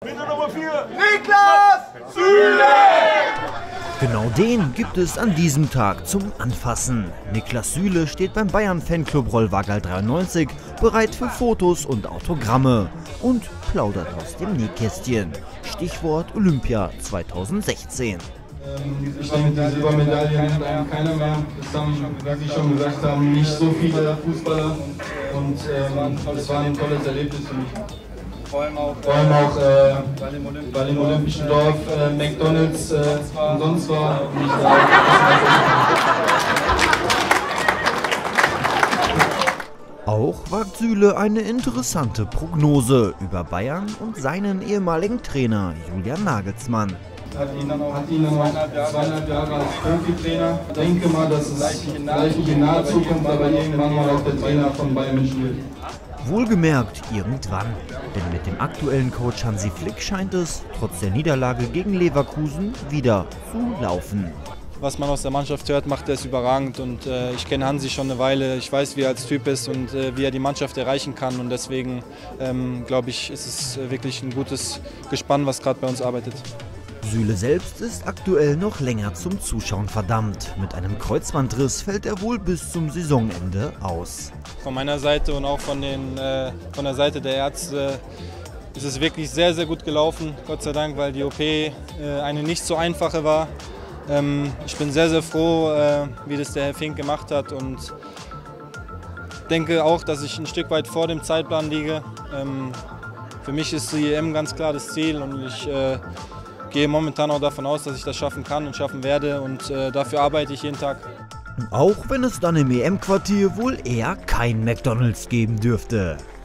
Bitte Nummer 4, Niklas Süle! Genau den gibt es an diesem Tag zum Anfassen. Niklas Süle steht beim Bayern-Fanclub Rollwagal 93 bereit für Fotos und Autogramme und plaudert aus dem Nähkästchen. Stichwort Olympia 2016. Ich denke, die Silbermedaille nimmt einem keiner mehr. Das haben, wie Sie schon gesagt haben, nicht so viele Fußballer. Und das war ein tolles Erlebnis für mich. Vor allem auch weil im Olympischen Dorf McDonalds umsonst war. Und ich Auch wagt Süle eine interessante Prognose über Bayern und seinen ehemaligen Trainer Julian Nagelsmann. Hat ihn dann auch 2,5 Jahre als Profitrainer. Ich denke mal, dass es vielleicht nicht in naher Zukunft, aber irgendwann mal auch der Trainer von Bayern München wird. Wohlgemerkt irgendwann, denn mit dem aktuellen Coach Hansi Flick scheint es, trotz der Niederlage gegen Leverkusen, wieder zu laufen. Was man aus der Mannschaft hört, macht er es überragend und ich kenne Hansi schon eine Weile, ich weiß, wie er als Typ ist und wie er die Mannschaft erreichen kann und deswegen glaube ich, ist es wirklich ein gutes Gespann, was gerade bei uns arbeitet. Süle selbst ist aktuell noch länger zum Zuschauen verdammt. Mit einem Kreuzbandriss fällt er wohl bis zum Saisonende aus. Von meiner Seite und auch von der Seite der Ärzte ist es wirklich sehr, sehr gut gelaufen, Gott sei Dank, weil die OP eine nicht so einfache war. Ich bin sehr, sehr froh, wie das der Herr Fink gemacht hat und denke auch, dass ich ein Stück weit vor dem Zeitplan liege. Für mich ist die EM ganz klar das Ziel und ich gehe momentan auch davon aus, dass ich das schaffen kann und schaffen werde und dafür arbeite ich jeden Tag. Auch wenn es dann im EM-Quartier wohl eher kein McDonalds geben dürfte.